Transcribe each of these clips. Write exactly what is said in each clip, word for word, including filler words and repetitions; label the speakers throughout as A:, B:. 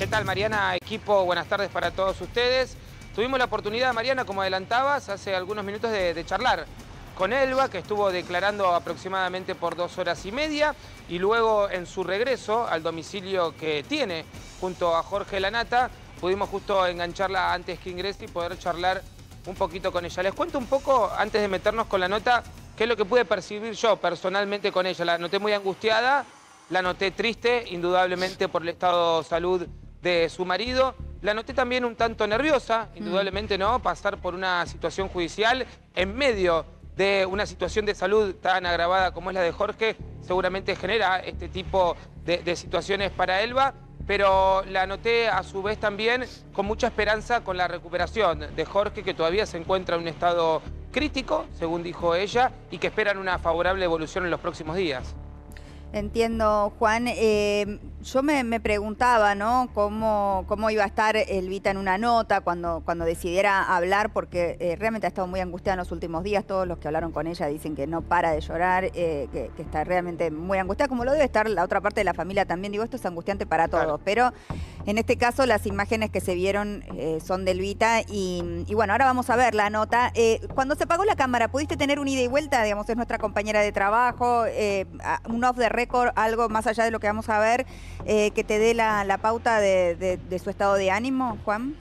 A: tal, Mariana? Equipo, buenas tardes para todos ustedes. Tuvimos la oportunidad, Mariana, como adelantabas, hace algunos minutos de, de charlar con Elba, que estuvo declarando aproximadamente por dos horas y media, y luego en su regreso al domicilio que tiene junto a Jorge Lanata, pudimos justo engancharla antes que ingrese y poder charlar un poquito con ella. Les cuento un poco, antes de meternos con la nota, qué es lo que pude percibir yo personalmente con ella. La noté muy angustiada, la noté triste, indudablemente por el estado de salud de su marido. La noté también un tanto nerviosa, indudablemente no, pasar por una situación judicial en medio de una situación de salud tan agravada como es la de Jorge, seguramente genera este tipo de, de situaciones para Elba, pero la noté a su vez también con mucha esperanza con la recuperación de Jorge, que todavía se encuentra en un estado crítico, según dijo ella, y que esperan una favorable evolución en los próximos días.
B: Entiendo, Juan. Eh, yo me, me preguntaba, ¿no? Cómo, cómo iba a estar Elvita en una nota cuando, cuando decidiera hablar, porque eh, realmente ha estado muy angustiada en los últimos días. Todos los que hablaron con ella dicen que no para de llorar, eh, que, que está realmente muy angustiada, como lo debe estar la otra parte de la familia también. Digo, esto es angustiante para todos, claro. Pero en este caso las imágenes que se vieron eh, son de Elvita y, y bueno, ahora vamos a ver la nota. Eh, cuando se apagó la cámara, ¿pudiste tener un ida y vuelta? Digamos, es nuestra compañera de trabajo, eh, un off de récord, algo más allá de lo que vamos a ver, eh, que te dé la, la pauta de, de, de su estado de ánimo, Juan.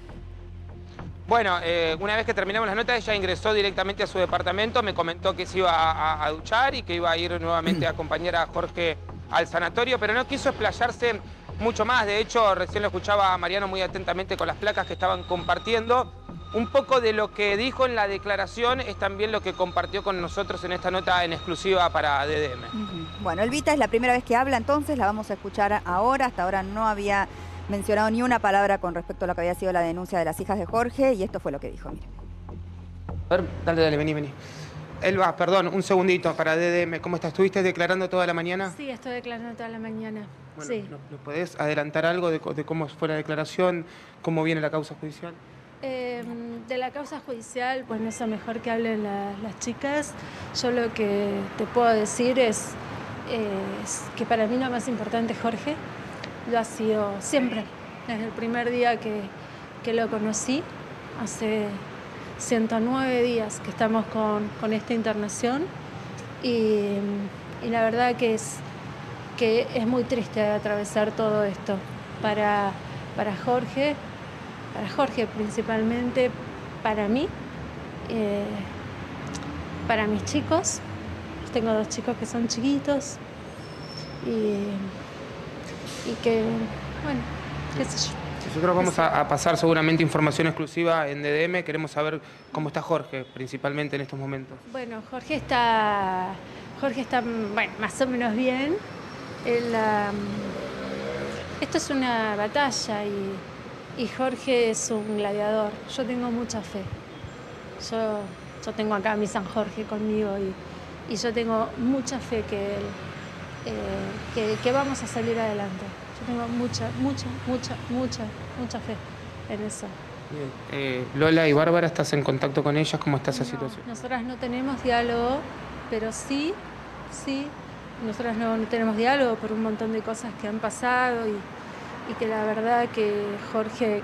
A: Bueno, eh, una vez que terminamos las notas, ella ingresó directamente a su departamento, me comentó que se iba a, a, a duchar y que iba a ir nuevamente a acompañar a Jorge al sanatorio, pero no quiso explayarse mucho más. De hecho, recién lo escuchaba a Mariano muy atentamente con las placas que estaban compartiendo. Un poco de lo que dijo en la declaración es también lo que compartió con nosotros en esta nota en exclusiva para D D M.
B: Uh-huh. Bueno, Elvita es la primera vez que habla, entonces la vamos a escuchar ahora. Hasta ahora no había mencionado ni una palabra con respecto a lo que había sido la denuncia de las hijas de Jorge, y esto fue lo que dijo. Mire.
A: A ver, dale, dale, vení, vení. Elba, perdón, un segundito para D D M. ¿Cómo estás? ¿Estuviste declarando toda la mañana?
C: Sí, estoy declarando toda la mañana.
A: Bueno,
C: sí.
A: ¿nos podés adelantar algo de, de cómo fue la declaración, cómo viene la causa judicial?
C: Eh, de la causa judicial, bueno, eso mejor que hablen la, las chicas. Yo lo que te puedo decir es, eh, es que para mí lo más importante es Jorge. Lo ha sido siempre, desde el primer día que, que lo conocí, hace ciento nueve días que estamos con, con esta internación, y, y la verdad que es, que es muy triste atravesar todo esto para, para Jorge. Para Jorge principalmente, para mí, eh, para mis chicos. Tengo dos chicos que son chiquitos y, y que, bueno, qué sé yo.
A: Nosotros vamos a, a pasar seguramente información exclusiva en D D M. Queremos saber cómo está Jorge, principalmente en estos momentos.
C: Bueno, Jorge está, Jorge está bueno, más o menos bien. Él, um, esto es una batalla y... Y Jorge es un gladiador. Yo tengo mucha fe. Yo, yo tengo acá a mi San Jorge conmigo y, y yo tengo mucha fe que, él, eh, que, que vamos a salir adelante. Yo tengo mucha, mucha, mucha, mucha, mucha fe en eso.
A: Bien. Eh, Lola y Bárbara, ¿estás en contacto con ellas? ¿Cómo está esa
C: no,
A: situación?
C: Nosotras no tenemos diálogo, pero sí, sí. Nosotras no, no tenemos diálogo por un montón de cosas que han pasado y... y que la verdad que Jorge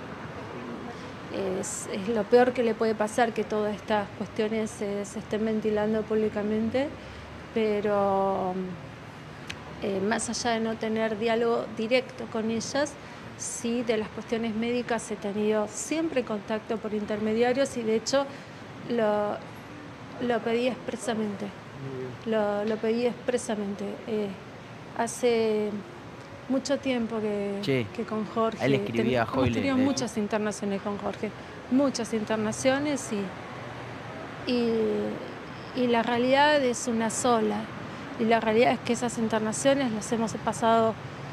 C: es, es lo peor que le puede pasar, que todas estas cuestiones se, se estén ventilando públicamente, pero eh, más allá de no tener diálogo directo con ellas, sí de las cuestiones médicas he tenido siempre contacto por intermediarios y de hecho lo, lo pedí expresamente, lo, lo pedí expresamente. Eh, hace... mucho tiempo que,
D: sí.
C: que con Jorge.
D: Él escribía a Joyle.
C: Hemos tenido muchas internaciones con Jorge, muchas internaciones y, y, y la realidad es una sola. Y la realidad es que esas internaciones las hemos pasado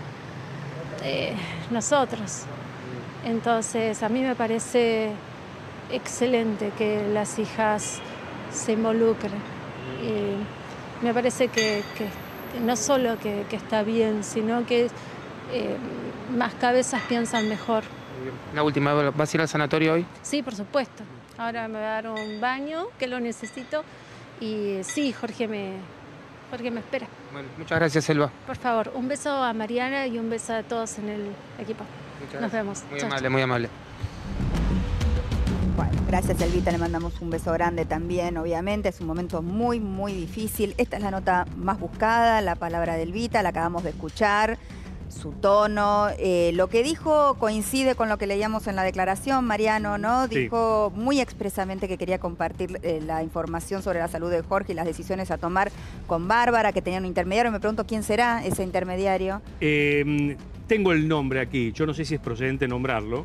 C: eh, nosotros. Entonces a mí me parece excelente que las hijas se involucren. Y me parece que, que no solo que, que está bien, sino que eh, más cabezas piensan mejor.
A: Una última, ¿vas a ir al sanatorio hoy?
C: Sí, por supuesto. Ahora me voy a dar un baño, que lo necesito. Y sí, Jorge me, Jorge me espera.
A: Bueno, muchas gracias, Elba.
C: Por favor, un beso a Mariana y un beso a todos en el equipo.
A: Muchas
C: Nos
A: gracias.
C: vemos.
A: Muy
C: Chau,
A: amable,
C: chau.
A: muy amable.
B: Bueno, gracias Elvita, le mandamos un beso grande también, obviamente, es un momento muy, muy difícil. Esta es la nota más buscada, la palabra de Elvita, la acabamos de escuchar, su tono, eh, lo que dijo coincide con lo que leíamos en la declaración, Mariano, ¿no?
D: Sí.
B: Dijo muy expresamente que quería compartir eh, la información sobre la salud de Jorge y las decisiones a tomar con Bárbara, que tenía un intermediario. Me pregunto quién será ese intermediario.
D: Eh, tengo el nombre aquí, yo no sé si es procedente nombrarlo,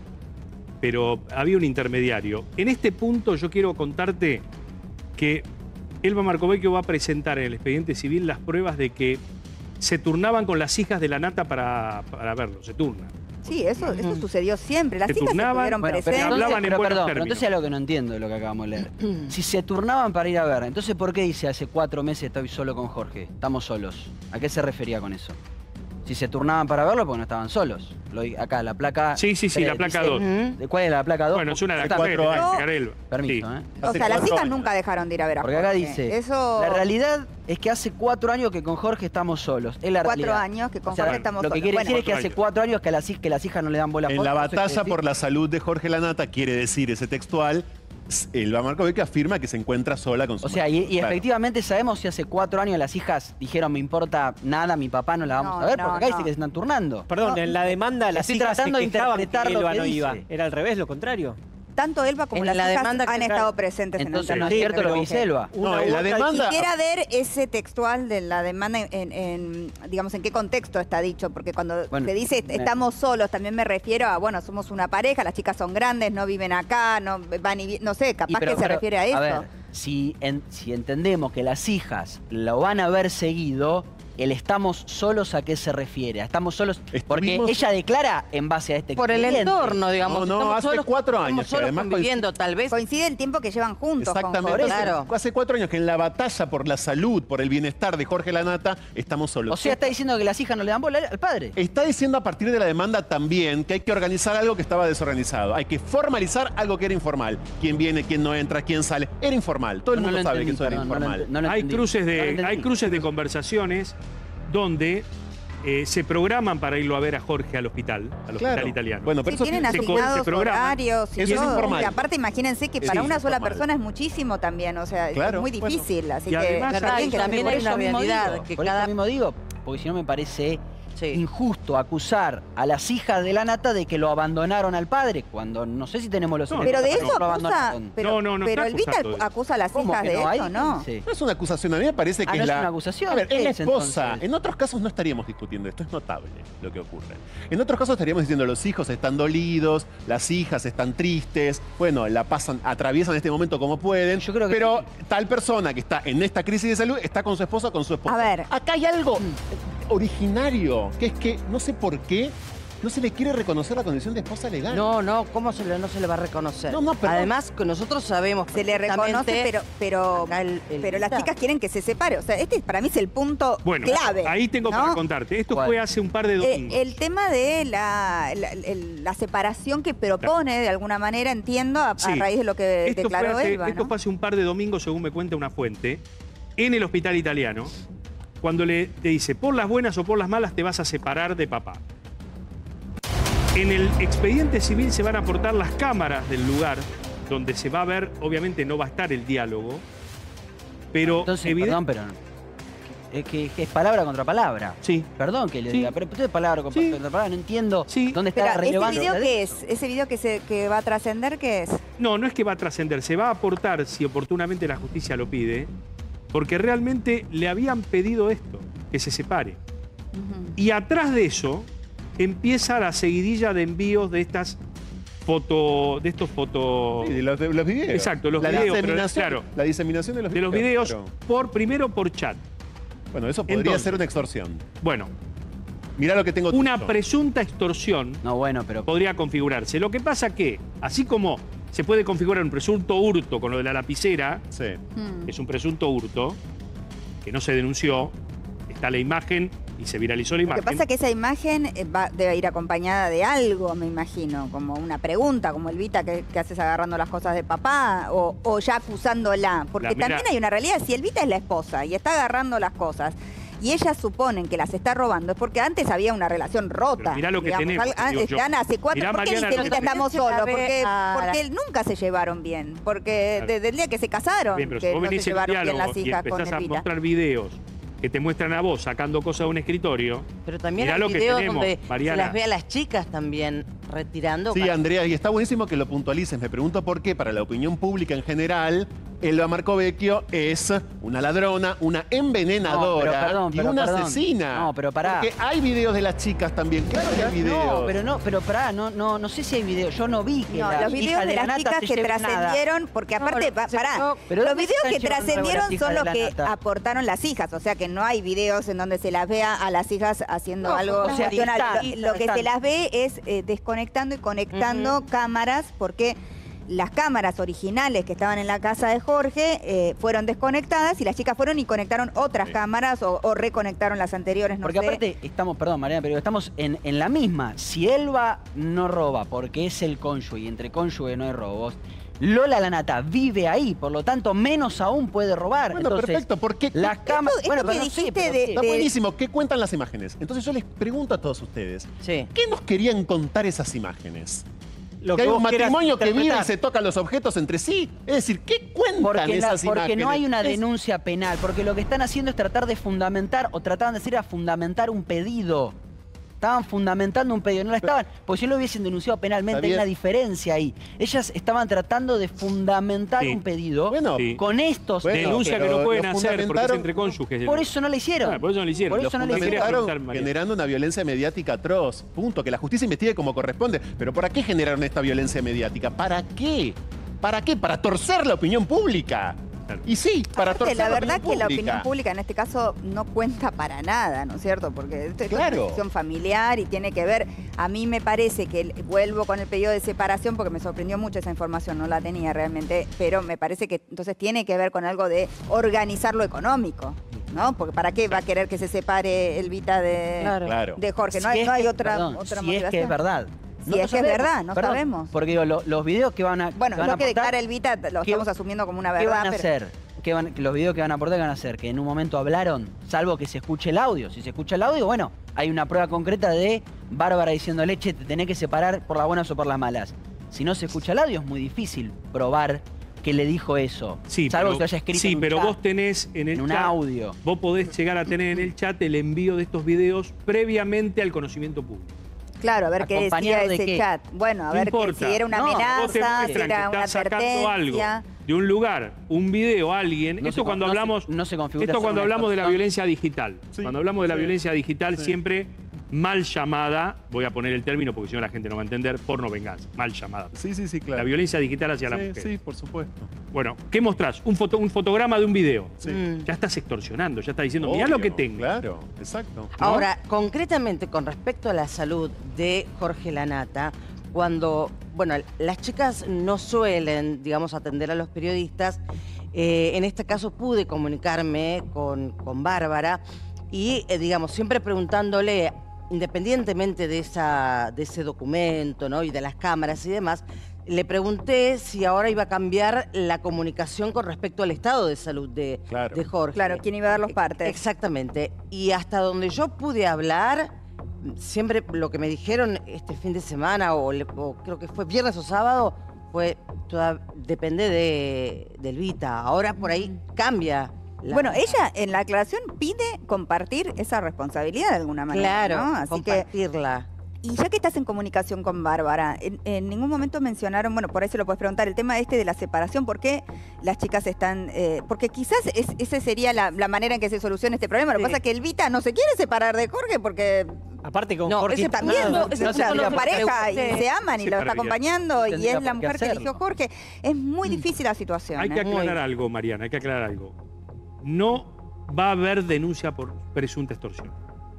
D: pero había un intermediario. En este punto yo quiero contarte que Elba Marcovecchio va a presentar en el expediente civil las pruebas de que se turnaban con las hijas de la nata para, para verlo, se turnan.
B: Sí, eso, eso sucedió siempre. Las
D: Se
B: chicas
D: turnaban,
B: estuvieron
D: bueno, pero
B: presentes.
D: hablaban
E: Entonces,
D: en
E: pero
D: buenos
E: perdón, pero
D: términos.
E: entonces es lo que no entiendo de lo que acabamos de leer. Si se turnaban para ir a ver, entonces ¿por qué dice hace cuatro meses estoy solo con Jorge? Estamos solos. ¿A qué se refería con eso? Si se turnaban para verlo, porque no estaban solos. Lo, acá, la placa...
D: Sí, sí, sí, la placa dos.
E: ¿De ¿Cuál es la placa dos?
D: Bueno, es una de las
E: Está-
D: cuatro
F: años.
D: años. Elba.
E: Permiso,
D: Sí.
E: ¿eh?
B: O
F: Hace
B: sea, las
F: cuatro
B: hijas
F: años.
B: nunca dejaron de ir a ver a
E: Porque acá
B: Jorge.
E: dice,
B: Eso...
E: la realidad es que hace cuatro años que con Jorge estamos solos. Es la
B: Cuatro
E: realidad.
B: años que con
E: O sea,
B: Jorge estamos
E: Lo que
B: solos.
E: quiere
B: Bueno,
E: decir es que
D: cuatro
E: hace
D: años.
E: cuatro años que, las, hij- que las hijas no le dan bola a
F: En
E: Jorge.
F: la
E: ¿Eso quiere
F: batalla
E: decir?
F: por la salud de Jorge Lanata, quiere decir ese textual, Elba Marcovecchio afirma que se encuentra sola con su
E: O sea, y, y
F: Claro.
E: efectivamente sabemos si hace cuatro años las hijas dijeron me importa nada, mi papá no la vamos
B: No,
E: a ver,
B: no,
E: porque acá
B: no.
E: dice que se están turnando.
G: Perdón,
B: No,
G: en la demanda las
E: estoy
G: hijas se
E: tratando de
G: quejaban que
E: interpretar lo
G: Elba
E: que
G: no iba.
E: dice.
G: Era al revés, lo contrario.
B: tanto Elba como
H: En
B: las
H: la
B: hijas
H: demanda que
B: han
H: trae-
B: estado presentes
E: Entonces
B: en
E: no
B: el
E: es cierto lo que dice Elba.
F: No,
G: Una
F: en
G: u
F: la
G: otra-
F: demanda...
B: Quisiera ver ese textual de la demanda en, en- en, digamos, en qué contexto está dicho, porque cuando
E: Bueno,
B: se dice
E: me-
B: estamos solos, también me refiero a, bueno, somos una pareja, las chicas son grandes, no viven acá, no van y vi- no sé,
E: Y
B: capaz
E: pero-
B: que se
E: pero,
B: refiere a eso.
E: A ver, si, en- si entendemos que las hijas lo van a haber seguido, el estamos solos ¿a qué se refiere? A estamos solos porque
F: Estuvimos-
E: ella declara en base a este
H: Por el
E: expediente.
H: entorno, digamos.
F: No, no,
H: Estamos
F: hace
H: solos-
F: cuatro
H: estamos
F: años, que
H: solos
F: además
H: conviviendo, tal vez.
B: Coincide el tiempo que llevan juntos con
F: Exactamente.
B: Jorge.
F: Hace-
H: Claro.
F: Hace cuatro años que en la batalla por la salud, por el bienestar de Jorge Lanata, estamos solos.
E: O sea, está diciendo que las hijas no le dan bola al padre.
F: Está diciendo a partir de la demanda también que hay que organizar algo que estaba desorganizado. Hay que formalizar algo que era informal. Quién viene, quién no entra, quién sale. Era informal. Todo el
E: No, no
F: mundo
E: lo
F: sabe
E: entendí,
F: que eso era
E: perdón, no lo
F: informal.
E: ent- no lo
D: Hay
E: entendí.
D: cruces,
E: No lo
D: de,
E: entendí.
D: hay cruces de conversaciones donde eh, se programan para irlo a ver a Jorge al hospital, al
F: Claro.
D: hospital italiano.
F: Bueno, pero
B: Sí,
F: eso
B: tienen
D: se co-
B: asignados
D: se programa.
B: horarios y
F: Eso es
B: todo.
F: informal.
B: Y aparte, imagínense que
F: Sí,
B: para
F: es
B: una sola
F: informal.
B: persona es muchísimo también. O sea,
F: Claro.
B: es muy difícil. Así
D: Y
B: que
D: además-
B: está
H: ¿Verdad?
B: bien
H: Y
B: que
H: también
B: lo-
H: hay una
E: Por eso mismo
H: realidad
E: digo,
H: que
E: por
H: cada-
E: eso mismo digo, porque si no me parece
H: Sí.
E: injusto acusar a las hijas de la nata de que lo abandonaron al padre, cuando no sé si tenemos los
D: No,
B: Pero de
E: elementos
B: eso
E: para que lo
B: acusa.
E: abandonaron.
B: Pero,
D: No, no, no
B: pero
D: está
B: Elvita
D: acusando de eso.
B: acusa a las
E: ¿Cómo
B: hijas
E: que
B: de
E: no?
B: eso,
E: Ahí
B: ¿no?
E: dice.
F: No es una acusación, a mí me parece que
E: Ah,
F: es
E: ¿no es
F: la...
E: una acusación?
F: A ver,
E: ¿Qué
F: es la
E: es,
F: esposa.
E: entonces?
F: En otros casos no estaríamos discutiendo esto, es notable lo que ocurre. En otros casos estaríamos diciendo los hijos están dolidos, las hijas están tristes, bueno, la pasan, atraviesan este momento como pueden,
E: Yo creo que
F: pero
E: sí.
F: tal persona que está en esta crisis de salud está con su esposa o con su esposa.
B: A ver.
F: Acá hay algo originario, que es que no sé por qué no se le quiere reconocer la condición de esposa legal.
H: No, no, ¿cómo se le, no se le va a reconocer?
F: No, no, perdón.
H: Además, que nosotros sabemos
B: Se le reconoce,
H: perfectamente-
B: pero, pero,
H: acá el- el
B: pero las
H: Vita.
B: chicas quieren que se separe. O sea, este para mí es el punto
D: Bueno,
B: clave.
D: ahí tengo
B: ¿no?
D: para contarte. Esto
E: ¿Cuál?
D: fue hace un par de
B: Eh,
D: domingos.
B: el tema de la, la, el- la separación que propone, de alguna manera, entiendo, a, a
D: Sí.
B: raíz de lo que
D: Esto
B: declaró
D: fue hace,
B: Elba,
D: esto
B: ¿no?
D: fue hace un par de domingos, según me cuenta una fuente, en el hospital italiano, cuando le te dice, por las buenas o por las malas te vas a separar de papá. En el expediente civil se van a aportar las cámaras del lugar donde se va a ver, obviamente no va a estar el diálogo, pero
E: Entonces,
D: evidente-
E: perdón, pero es que, que es palabra contra palabra.
D: Sí.
E: Perdón que le
D: Sí.
E: diga, pero usted es palabra contra
D: Sí.
E: palabra, no entiendo
D: Sí.
E: dónde está
B: Pero,
E: la
B: ¿ese
E: relevancia.
B: video
E: de
B: qué es? ¿Ese video que, se, que va a trascender qué es?
D: No, no es que va a trascender, se va a aportar si oportunamente la justicia lo pide, porque realmente le habían pedido esto, que se separe.
B: Ujú.
D: Y atrás de eso empieza la seguidilla de envíos de estas fotos, de estos fotos,
F: Sí, de los, de los videos.
D: Exacto, los
F: la
D: videos, pero,
F: Diseminación,
D: claro,
F: la diseminación de los
D: de los
F: videos.
D: videos,
F: pero-
D: por primero por chat.
F: bueno, eso podría
D: Entonces.
F: ser una extorsión.
D: Bueno,
F: Mirá lo que tengo.
D: una
F: texto.
D: presunta extorsión
E: No, bueno, pero
D: podría configurarse. Lo que pasa que, así como se puede configurar un presunto hurto con lo de la lapicera,
F: Sí.
B: Mm.
D: que es un presunto hurto, que no se denunció, está la imagen y se viralizó la
B: Lo que
D: imagen.
B: pasa es que esa imagen eh, va- debe ir acompañada de algo, me imagino, como una pregunta, como el Vita que, que haces agarrando las cosas de papá, o, o ya acusándola. Porque
D: La- mira.
B: también hay una realidad, si el Vita es la esposa y está agarrando las cosas, y ellas suponen que las está robando, es porque antes había una relación rota.
A: Pero mirá lo que
B: digamos.
A: tenemos,
B: Al-
A: digo yo.
B: Están hace cuatro...
A: Mirá,
B: ¿Por qué
A: Mariana,
B: dicen
A: lo
B: que
A: que
B: estamos
H: se la
B: solos?
H: ve
B: Porque,
H: a la-
B: porque nunca se llevaron bien. Porque
A: Claro.
B: desde el día que se casaron,
A: Bien, pero si
B: que
A: vos
B: no se
A: venís en
B: llevaron bien
A: diálogo
B: las
A: y
B: hijas con
A: empezás a
B: Elvita.
A: mostrar videos que te muestran a vos sacando cosas de un escritorio,
H: Pero también
A: mirá
H: hay
A: lo que
H: videos
A: tenemos,
H: donde se
A: Mariana.
H: las ve a las chicas también retirando.
F: Sí,
H: para-
F: Andrea, y está buenísimo que lo puntualices. Me pregunto por qué, para la opinión pública en general, Elba Marcovecchio es una ladrona, una envenenadora
E: No, pero perdón,
F: y
E: pero
F: una
E: perdón.
F: asesina.
E: No, pero pará.
F: Porque hay videos de las chicas también, claro que hay videos.
E: No, pero no, pero pará, no, no, no sé si hay videos. Yo no vi que
B: No,
E: la
B: los
E: hija
B: videos de las
E: Nata
B: chicas
E: se
B: que
E: lleve nada.
B: trascendieron, porque
H: No,
B: aparte,
H: pero
B: pa-
H: se-
B: pará,
H: no,
E: pero
B: los
E: ¿dónde
B: videos
E: están
B: que
E: llevando
B: trascendieron
E: las hijas
B: son
E: de
B: los
E: la
B: que
E: Nata?
B: aportaron las hijas, o sea que no hay videos en donde se las vea a las hijas haciendo
H: No,
B: algo
H: o sea,
B: cuestionable.
H: están,
B: Lo-
H: están,
B: Lo que se
H: están.
B: las ve es eh, desconectando y conectando cámaras, porque las cámaras originales que estaban en la casa de Jorge eh, fueron desconectadas y las chicas fueron y conectaron otras
F: Sí.
B: cámaras o, o reconectaron las anteriores, no
E: Porque
B: sé.
E: aparte estamos, perdón Mariana, pero estamos en, en la misma. Si Elba no roba porque es el cónyuge y entre cónyuge no hay robos, Lola la Nata vive ahí, por lo tanto menos aún puede robar.
F: Bueno,
E: Entonces,
F: perfecto, ¿por qué?
E: las cámaras...
B: esto
E: Bueno,
B: que
E: pero no sé,
B: dijiste
E: pero
B: de-
E: sí.
F: Está
B: de-
F: buenísimo. ¿Qué cuentan las imágenes? Entonces yo les pregunto a todos ustedes,
H: Sí.
F: ¿qué nos querían contar esas imágenes?
D: Lo
F: que hay un
D: vos quieras
F: matrimonio que vive y
D: interpretar.
F: se tocan los objetos entre sí. Es decir, ¿qué cuentan
E: Porque, no,
F: esas
E: porque
F: imágenes?
E: no hay una
F: Es-
E: denuncia penal, porque lo que están haciendo es tratar de fundamentar, o trataban de decir a fundamentar un pedido. Estaban fundamentando un pedido, no la estaban, porque si no lo hubiesen denunciado penalmente,
F: Está
E: hay
F: bien.
E: una diferencia ahí. Ellas estaban tratando de fundamentar
A: Sí.
E: un pedido
F: Bueno,
A: Sí.
E: con estos...
F: Bueno,
A: denuncia que
F: pero
A: no pueden
F: lo
A: hacer porque es
F: fundamentaron-
A: entre cónyuges.
E: Por eso no la hicieron.
A: Ah, por eso no lo hicieron.
E: Por
F: lo
E: eso no la hicieron.
A: quería
F: fundamentaron
A: preguntar, María.
F: generando una violencia mediática atroz. Punto. Que la justicia investigue como corresponde. Pero ¿para qué generaron esta violencia mediática? ¿Para qué? ¿Para qué? Para torcer la opinión pública.
A: Claro.
F: Y sí, para
B: Aparte,
F: torcer
B: la
F: la
B: verdad
F: opinión
B: que la
F: pública.
B: opinión pública en este caso no cuenta para nada, ¿no es cierto? Porque esto es
F: Claro.
B: una cuestión familiar y tiene que ver, a mí me parece que, el- vuelvo con el pedido de separación porque me sorprendió mucho esa información, no la tenía realmente, pero me parece que entonces tiene que ver con algo de organizar lo económico, ¿no? Porque ¿para qué va a querer que se separe Elvita de,
H: Claro.
F: Claro.
B: de Jorge? No
E: Si
B: hay,
E: es
B: no hay
E: que-
B: otra,
E: perdón,
B: otra
E: si
B: motivación.
E: es que es verdad.
B: Si es que es verdad, no
E: Perdón,
B: sabemos.
E: Porque digo, lo- los videos que van a
B: Bueno,
E: que van
B: lo
E: a
B: que
E: aportar,
B: declara Elvita lo
E: ¿qué-
B: estamos asumiendo como una
E: ¿qué
B: verdad,
E: van a
B: pero...
E: hacer? ¿Qué van- los videos que van a aportar, ¿qué van a hacer? Que en un momento hablaron, salvo que se escuche el audio. Si se escucha el audio, bueno, hay una prueba concreta de Bárbara diciéndole, che, te tenés que separar por las buenas o por las malas. Si no se escucha el audio, es muy difícil probar que le dijo eso.
A: Sí,
E: salvo
A: pero,
E: que lo haya escrito
A: sí,
E: en un
A: pero
E: chat,
A: vos tenés en el
E: en un
A: chat,
E: audio.
A: vos podés llegar a tener en el chat el envío de estos videos previamente al conocimiento público.
B: Claro, a ver qué decía
E: ¿Acompañado de
B: ese
E: qué?
B: chat. Bueno, a
A: No
B: ver que
A: importa.
B: si era una
E: No,
A: Vos te
B: amenaza, si
A: muestran que
B: era una
A: estás sacando algo
B: advertencia.
A: de un lugar, un video, alguien.
E: No
A: esto
E: se
A: cuando
E: con- no se-
A: hablamos,
E: no se configura
A: esto
E: ser
A: cuando
E: una
A: hablamos de la
E: extorsión.
A: violencia digital.
F: Sí,
A: Cuando hablamos de la
F: sí,
A: violencia digital,
F: sí.
A: siempre mal llamada, voy a poner el término porque si no la gente no va a entender, porno venganza, mal llamada.
F: Sí, sí, sí, claro.
A: La violencia digital hacia la
F: Sí,
A: mujer.
F: sí, por supuesto.
A: Bueno, ¿qué mostrás? Un, foto, un fotograma de un video.
F: Sí.
H: Mm.
A: Ya estás extorsionando, ya estás diciendo, mirá lo
F: Obvio,
A: que tengo.
F: Claro, exacto.
A: ¿no?
H: Ahora, concretamente con respecto a la salud de Jorge Lanata, cuando, bueno, las chicas no suelen, digamos, atender a los periodistas, eh, en este caso pude comunicarme con, con Bárbara y, eh, digamos, siempre preguntándole, independientemente de, esa, de ese documento, ¿no? Y de las cámaras y demás, le pregunté si ahora iba a cambiar la comunicación con respecto al estado de salud de,
F: Claro.
H: de Jorge.
B: Claro, quién iba a dar los partes.
H: Exactamente. Y hasta donde yo pude hablar, siempre lo que me dijeron este fin de semana, o, le- o creo que fue viernes o sábado, fue, toda- depende de, de Elvita. Ahora por ahí cambia. la-
B: Bueno, ella en la aclaración pide compartir esa responsabilidad de alguna manera,
H: Claro,
B: ¿no? Así que,
H: compartirla.
B: y ya que estás en comunicación con Bárbara, en, en ningún momento mencionaron, bueno, por ahí se lo puedes preguntar, el tema este de la separación, ¿por qué las chicas están...? eh, porque quizás es, esa sería la, la manera en que se solucione este problema. Lo que
H: Sí.
B: pasa es que Elvita no se quiere separar de Jorge porque
D: Aparte con
H: No,
D: Jorge...
H: ese
B: también
H: no,
B: es
H: ese
B: una,
H: no se
B: una
H: lo
B: pareja y
H: pregunté.
B: se aman y
A: Sí,
B: lo está
A: Maravilla.
B: acompañando y
E: Tendría
B: es la
E: por qué
B: mujer que eligió
E: hacerlo.
B: Jorge. Es muy difícil la situación.
A: Hay que
B: ¿eh?
A: aclarar
H: Muy-
A: algo, Mariana, hay que aclarar algo. No va a haber denuncia por presunta extorsión.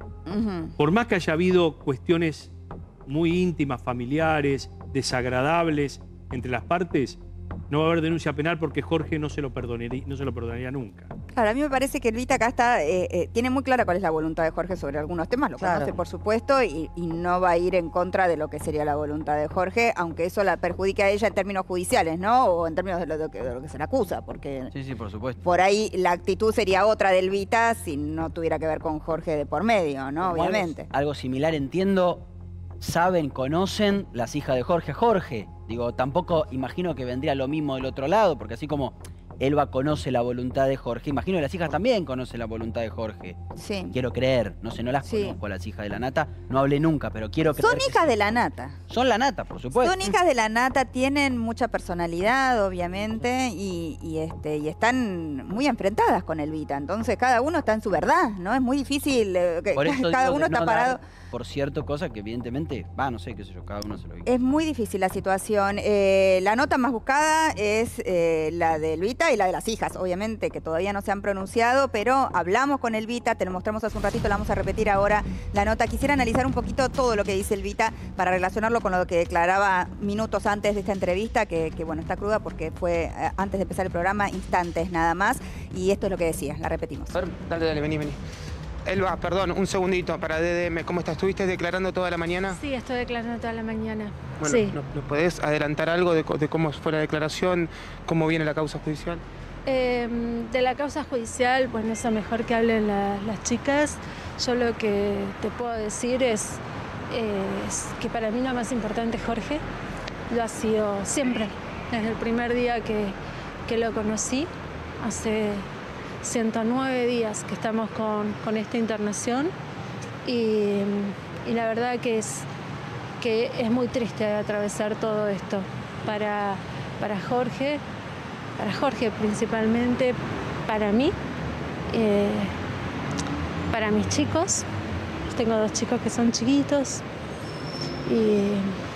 B: Ujú.
A: Por más que haya habido cuestiones muy íntimas, familiares, desagradables entre las partes, no va a haber denuncia penal porque Jorge no se lo perdonaría, no se lo perdonaría nunca.
B: Claro, a mí me parece que Elvita acá está, eh, eh, tiene muy clara cuál es la voluntad de Jorge sobre algunos temas, lo
H: Claro.
B: conoce por supuesto y, y no va a ir en contra de lo que sería la voluntad de Jorge, aunque eso la perjudique a ella en términos judiciales, ¿no? O en términos de lo, de, de lo que se le acusa, porque
E: Sí, sí, por supuesto.
B: por ahí la actitud sería otra de Elvita si no tuviera que ver con Jorge de por medio, ¿no?
E: Como
B: Obviamente.
E: Algo, algo similar, entiendo, saben, conocen las hijas de Jorge. Jorge, digo, tampoco imagino que vendría lo mismo del otro lado, porque así como Elba conoce la voluntad de Jorge, imagino que las hijas también conocen la voluntad de Jorge.
B: Sí.
E: Quiero creer, no sé, no las
B: Sí.
E: conozco a las hijas de la Nata, no hablé nunca, pero quiero creer.
B: Son
E: que
B: hijas
E: sí.
B: de la nata.
E: Son la Nata, por supuesto.
B: Son hijas de la nata, tienen mucha personalidad, obviamente, y, y, este, y están muy enfrentadas con Elvita. Entonces, cada uno está en su verdad, ¿no? Es muy difícil, eh, que
E: Por eso
B: cada
E: digo
B: uno
E: de
B: está
E: no
B: parado.
E: dar por cierto, cosa que evidentemente, va, no sé, qué sé yo, cada uno se lo dice.
B: Es muy difícil la situación. Eh, la nota más buscada es eh, la de Elvita y la de las hijas, obviamente, que todavía no se han pronunciado, pero hablamos con Elvita, te lo mostramos hace un ratito, la vamos a repetir ahora la nota. Quisiera analizar un poquito todo lo que dice Elvita para relacionarlo con lo que declaraba minutos antes de esta entrevista, que, que bueno, está cruda porque fue eh, antes de empezar el programa, instantes nada más, y esto es lo que decía, la repetimos.
A: A ver, dale, dale, vení, vení. Elba, perdón, un segundito para D D M. ¿Cómo estás? ¿Estuviste declarando toda la mañana?
C: Sí, estoy declarando toda la mañana.
A: Bueno,
C: sí.
A: ¿nos, nos podés adelantar algo de, co- de cómo fue la declaración, cómo viene la causa judicial?
C: Eh, de la causa judicial, bueno, eso mejor que hablen la- las chicas. Yo lo que te puedo decir es, eh, es que para mí lo más importante es Jorge. Lo ha sido siempre, desde el primer día que, que lo conocí, hace ciento nueve días que estamos con, con esta internación y, y la verdad que es, que es muy triste atravesar todo esto para, para Jorge, para Jorge principalmente, para mí, eh, para mis chicos. Tengo dos chicos que son chiquitos y,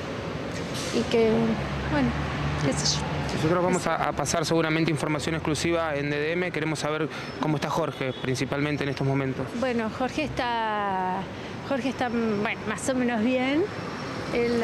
C: y que, bueno, qué sé yo.
A: Nosotros vamos a, a pasar seguramente información exclusiva en D D M. Queremos saber cómo está Jorge, principalmente en estos momentos.
C: Bueno, Jorge está, Jorge está bueno, más o menos bien. Él,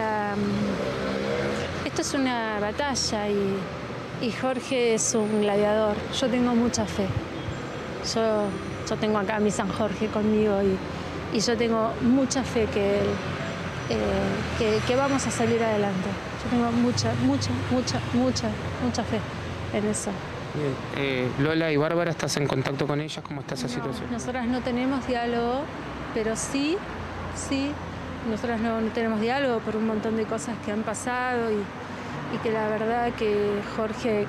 C: um, esto es una batalla y, y Jorge es un gladiador. Yo tengo mucha fe. Yo, yo tengo acá a mi San Jorge conmigo y, y yo tengo mucha fe que, él, eh, que, que vamos a salir adelante. Yo tengo mucha, mucha, mucha, mucha, mucha fe en eso.
A: Bien. Eh, Lola y Bárbara, ¿estás en contacto con ellas? ¿Cómo está esa
C: No,
A: situación?
C: nosotras no tenemos diálogo, pero sí, sí, nosotras no, no tenemos diálogo por un montón de cosas que han pasado y, y que la verdad que Jorge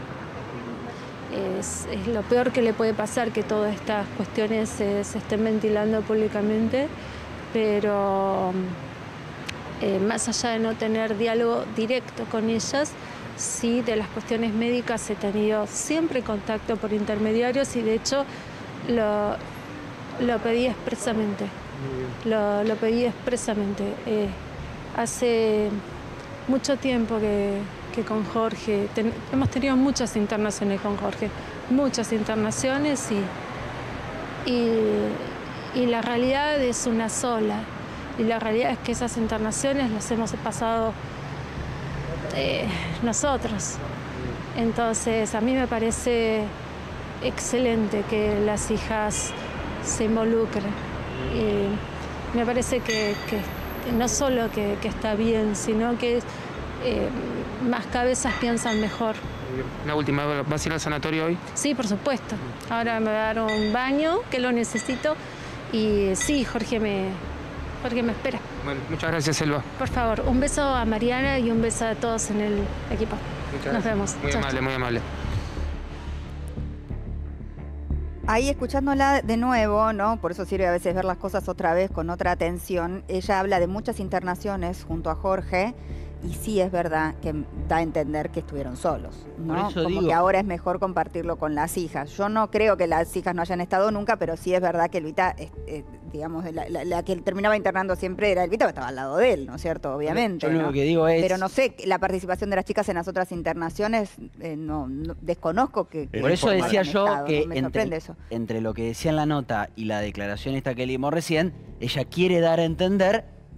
C: es, es lo peor que le puede pasar, que todas estas cuestiones se, se estén ventilando públicamente, pero eh, más allá de no tener diálogo directo con ellas, sí, de las cuestiones médicas he tenido siempre contacto por intermediarios y de hecho lo, lo pedí expresamente. Lo, lo pedí expresamente. Eh, hace mucho tiempo que, que con Jorge, ten, hemos tenido muchas internaciones con Jorge, muchas internaciones y, y, y la realidad es una sola. Y la realidad es que esas internaciones las hemos pasado Eh, nosotros. Entonces, a mí me parece excelente que las hijas se involucren. Y me parece que, que no solo que, que está bien, sino que eh, más cabezas piensan mejor.
A: Una última, ¿vas a ir al sanatorio hoy?
C: Sí, por supuesto. Ahora me voy a dar un baño, que lo necesito. Y sí, Jorge me, Jorge me espera.
A: Bueno, muchas gracias, Elba.
C: Por favor, un beso a Mariana y un beso a todos en el equipo.
A: Muchas
C: Nos
A: gracias.
C: vemos.
A: Muy
C: Chau,
A: amable,
C: chau.
A: muy amable.
B: Ahí escuchándola de nuevo, ¿no? Por eso sirve a veces ver las cosas otra vez con otra atención. Ella habla de muchas internaciones junto a Jorge y sí es verdad que da a entender que estuvieron solos, ¿no?
E: Por eso
B: Como
E: digo-
B: que ahora es mejor compartirlo con las hijas. Yo no creo que las hijas no hayan estado nunca, pero sí es verdad que Elvita, eh, eh, digamos, la, la- la que terminaba internando siempre era Elvita, que estaba al lado de él, ¿no es cierto? Obviamente.
E: Yo lo
B: ¿no?
E: único que digo es...
B: Pero no sé, la participación de las chicas en las otras internaciones, eh, no, no- desconozco que... que
E: Por eso
B: hayan
E: decía yo
B: estado,
E: que
B: ¿no? Me sorprende
E: entre,
B: eso.
E: entre lo que decía en la nota y la declaración esta que leímos recién, ella quiere dar a entender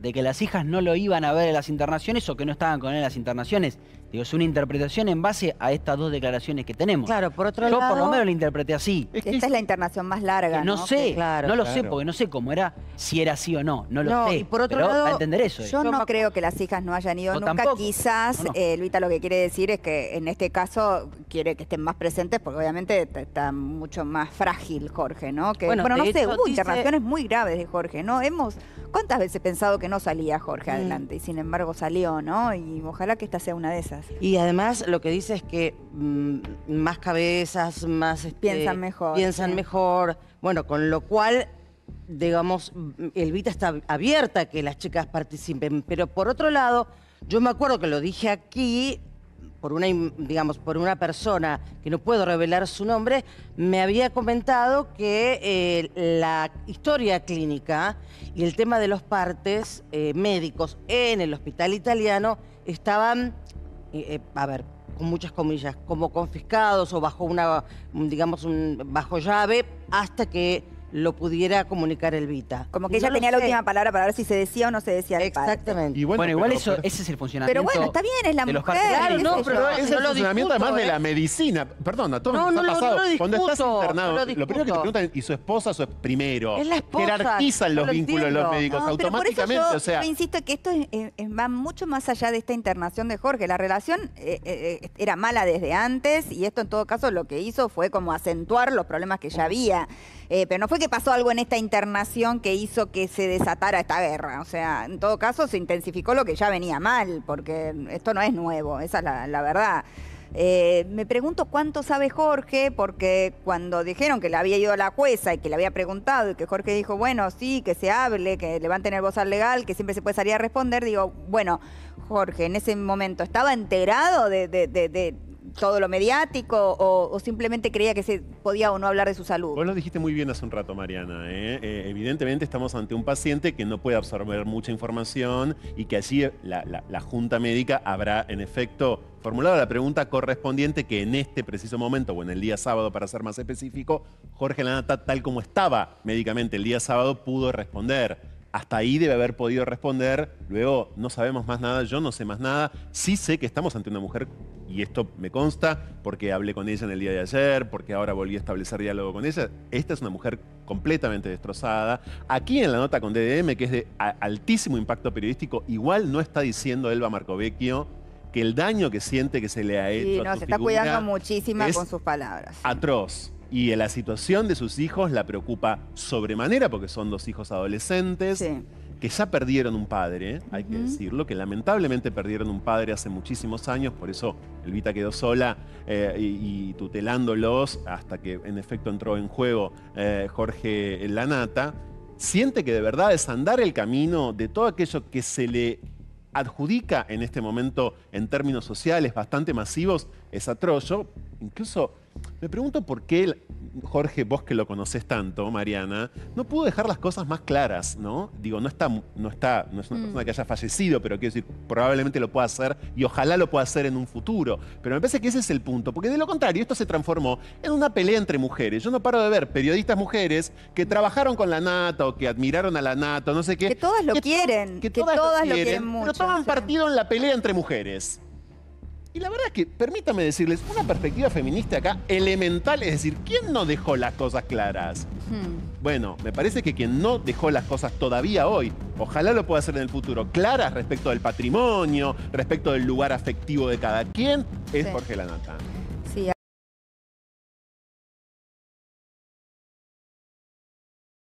E: de que las hijas no lo iban a ver en las internaciones o que no estaban con él en las internaciones. Digo, es una interpretación en base a estas dos declaraciones que tenemos.
H: Claro, por otro
E: Yo
H: lado...
E: por lo menos lo interpreté así.
B: Esta es la internación más larga,
E: Que no
B: ¿no?
E: sé,
B: Que-
H: claro,
E: no lo
F: claro.
E: sé, porque no sé cómo era, si era así o no, no lo
H: No,
E: sé.
H: y por otro
E: pero
H: lado,
E: va a entender eso.
B: Yo
E: eh.
B: no creo que las hijas no hayan ido
E: Yo
B: nunca.
E: tampoco.
B: Quizás,
E: No, no.
B: eh, Luita lo que quiere decir es que en este caso quiere que estén más presentes porque obviamente t- está mucho más frágil Jorge, ¿no? Que,
H: Bueno,
B: bueno, no
H: de
B: sé,
H: hecho,
B: hubo
H: dice-
B: internaciones muy graves de Jorge, ¿no? Hemos, ¿cuántas veces pensado que no salía Jorge
H: Mm.
B: adelante? Y sin embargo salió, ¿no? Y ojalá que esta sea una de esas.
H: Y además lo que dice es que mm, más cabezas, más... este,
B: Piensan mejor,
H: Piensan
B: sí.
H: mejor. Bueno, con lo cual, digamos, Elvita está abierta a que las chicas participen. Pero por otro lado, yo me acuerdo que lo dije aquí, por una, im- digamos, por una persona que no puedo revelar su nombre, me había comentado que eh, la historia clínica y el tema de los partes eh, médicos en el hospital italiano estaban, eh, eh, a ver, con muchas comillas, como confiscados o bajo una, un, digamos, un, bajo llave, hasta que lo pudiera comunicar Elvita.
B: Como que
H: No
B: ella
H: lo
B: tenía la
H: sé.
B: última palabra para ver si se decía o no se decía el parte.
H: Exactamente.
F: Y
E: Bueno, igual
F: pero-
E: eso,
F: pero-
E: ese es el funcionamiento.
B: Pero bueno, está bien, es la
E: de los
B: mujer.
E: partes
H: Claro,
B: qué
H: no,
B: sé
H: pero
B: yo.
F: Es
H: no
F: el
H: lo
F: funcionamiento
H: discuto,
F: además de
H: ¿eh?
F: la medicina. Perdón, a todos
H: No,
F: nos
H: no
F: ha
H: lo-
F: pasado.
H: no lo
F: Cuando estás
H: discuto,
F: internado,
H: no lo
F: lo primero que te
H: discuto.
F: preguntan, ¿y su esposa? Su primero.
H: Es la esposa,
F: Jerarquizan
H: yo
F: los
H: lo
F: vínculos de los
H: entiendo.
F: médicos
B: No, pero por eso
F: automáticamente.
B: yo,
F: o sea,
B: yo insisto que esto es- es- es- va mucho más allá de esta internación de Jorge. La relación eh, eh, era mala desde antes y esto en todo caso lo que hizo fue como acentuar los problemas que ya había. Eh, pero no fue que pasó algo en esta internación que hizo que se desatara esta guerra. O sea, en todo caso se intensificó lo que ya venía mal, porque esto no es nuevo, esa es la, la verdad. Eh, me pregunto cuánto sabe Jorge, porque cuando dijeron que le había ido a la jueza y que le había preguntado y que Jorge dijo, bueno, sí, que se hable, que levanten el bozal legal, que siempre se puede salir a responder, digo, bueno, Jorge, en ese momento, ¿estaba enterado de, de- de- de todo lo mediático o, o simplemente creía que se podía o no hablar de su salud?
F: Vos lo dijiste muy bien hace un rato, Mariana. ¿eh? Eh, evidentemente estamos ante un paciente que no puede absorber mucha información y que allí la, la- la Junta Médica habrá, en efecto, formulado la pregunta correspondiente que en este preciso momento, o en el día sábado, para ser más específico, Jorge Lanata, tal como estaba médicamente el día sábado, pudo responder. Hasta ahí debe haber podido responder. Luego no sabemos más nada, yo no sé más nada. Sí sé que estamos ante una mujer, y esto me consta, porque hablé con ella en el día de ayer, porque ahora volví a establecer diálogo con ella. Esta es una mujer completamente destrozada. Aquí en la nota con D D M, que es de a- altísimo impacto periodístico, igual no está diciendo Elba Marcovecchio que el daño que siente que se le ha hecho
B: Sí,
F: a
B: no,
F: su
B: se está
F: figura
B: cuidando muchísimo
F: es
B: con sus palabras.
F: atroz. Y la situación de sus hijos la preocupa sobremanera porque son dos hijos adolescentes
B: Sí.
F: que ya perdieron un padre, hay que
B: Ujú.
F: decirlo, que lamentablemente perdieron un padre hace muchísimos años, por eso Elvita quedó sola eh, y, y tutelándolos hasta que en efecto entró en juego eh, Jorge Lanata. Siente que de verdad es andar el camino de todo aquello que se le adjudica en este momento en términos sociales bastante masivos, es atroz. Yo incluso me pregunto por qué, el- Jorge, vos que lo conocés tanto, Mariana, no pudo dejar las cosas más claras, ¿no? Digo, no está, no está, no es una
B: Mm.
F: persona que haya fallecido, pero quiero decir, probablemente lo pueda hacer y ojalá lo pueda hacer en un futuro. Pero me parece que ese es el punto, porque de lo contrario, esto se transformó en una pelea entre mujeres. Yo no paro de ver periodistas mujeres que trabajaron con la Nata o que admiraron a la Nata, o no sé qué.
B: Que todas lo
F: to-
B: quieren, que todas lo quieren mucho,
F: Pero toman
B: sí.
F: partido en la pelea entre mujeres. Y la verdad es que, permítame decirles, una perspectiva feminista acá elemental, es decir, ¿quién no dejó las cosas claras?
B: Hmm.
F: Bueno, me parece que quien no dejó las cosas todavía hoy, ojalá lo pueda hacer en el futuro, claras respecto del patrimonio, respecto del lugar afectivo de cada quien, es
B: Sí.
F: Jorge Lanata.